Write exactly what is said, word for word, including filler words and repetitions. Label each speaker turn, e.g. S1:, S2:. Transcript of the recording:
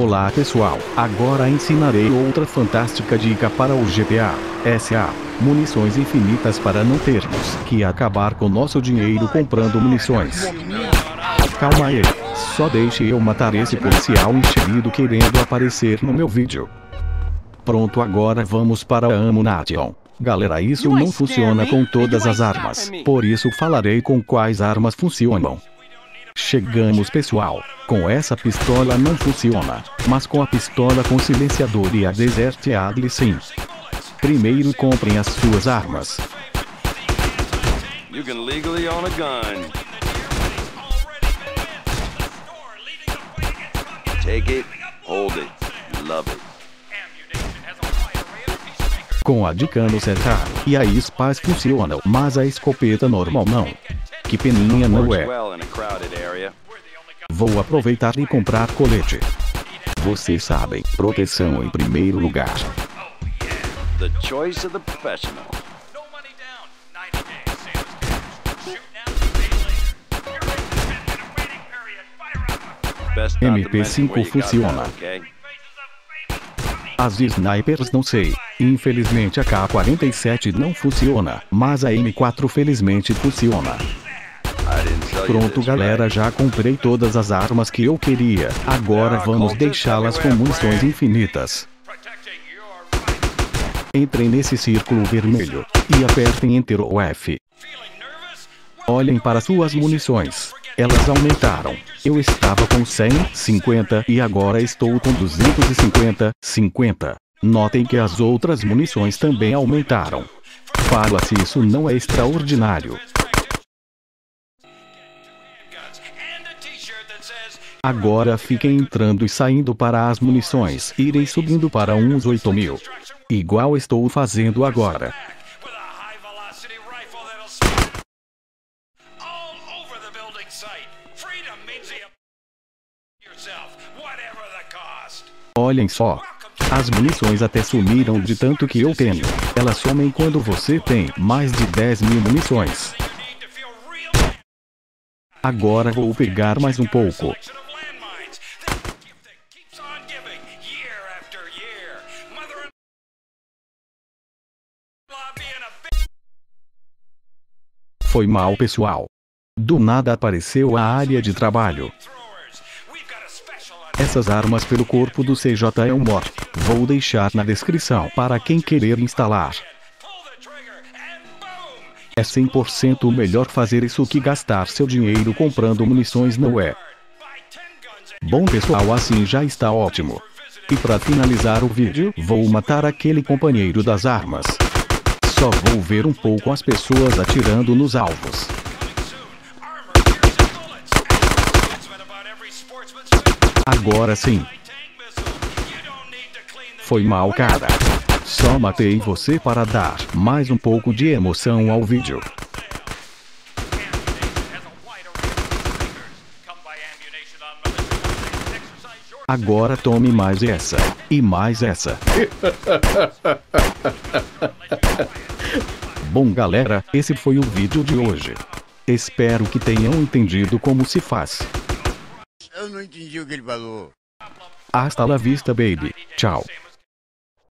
S1: Olá pessoal, agora ensinarei outra fantástica dica para o G T A S A. Munições infinitas para não termos que acabar com nosso dinheiro comprando munições. Calma aí, só deixe eu matar esse policial enxerido querendo aparecer no meu vídeo. Pronto, agora vamos para a Ammunition. Galera, isso não funciona com todas as armas, por isso falarei com quais armas funcionam. Chegamos pessoal, com essa pistola não funciona, mas com a pistola com silenciador e a Desert Eagle sim. Primeiro comprem as suas armas.
S2: You can legally own a gun. Take it, hold it, love it.
S1: Com a de cano cercado e a Spaz funcionam, mas a escopeta normal não. Que peninha, não é? Vou aproveitar e comprar colete. Vocês sabem, proteção em primeiro lugar.
S2: The choice of the professional.
S1: M P cinco funciona. As de snipers não sei. Infelizmente a K quarenta e sete não funciona, mas a M quatro felizmente funciona. Pronto galera, já comprei todas as armas que eu queria. Agora vamos deixá-las com munições infinitas. Entrem nesse círculo vermelho e apertem Enter ou F. Olhem para suas munições. Elas aumentaram. Eu estava com cem, cinquenta e agora estou com duzentos e cinquenta, cinquenta. Notem que as outras munições também aumentaram. Fala se isso não é extraordinário. Agora fiquem entrando e saindo para as munições. Irei subindo para uns oito mil. Igual estou fazendo agora. Olhem só. As munições até sumiram de tanto que eu tenho. Elas somem quando você tem mais de dez mil munições. Agora vou pegar mais um pouco. Foi mal pessoal. Do nada apareceu a área de trabalho. Essas armas pelo corpo do C J Elmore. Vou deixar na descrição para quem querer instalar. É cem por cento melhor fazer isso que gastar seu dinheiro comprando munições, não é? Bom pessoal, assim já está ótimo. E para finalizar o vídeo, vou matar aquele companheiro das armas. Só vou ver um pouco as pessoas atirando nos alvos. Agora sim. Foi mal, cara. Só matei você para dar mais um pouco de emoção ao vídeo. Agora tome mais essa. E mais essa. Bom galera, esse foi o vídeo de hoje. Espero que tenham entendido como se faz.
S3: Eu não entendi o que ele falou.
S1: Hasta la vista, baby. Tchau.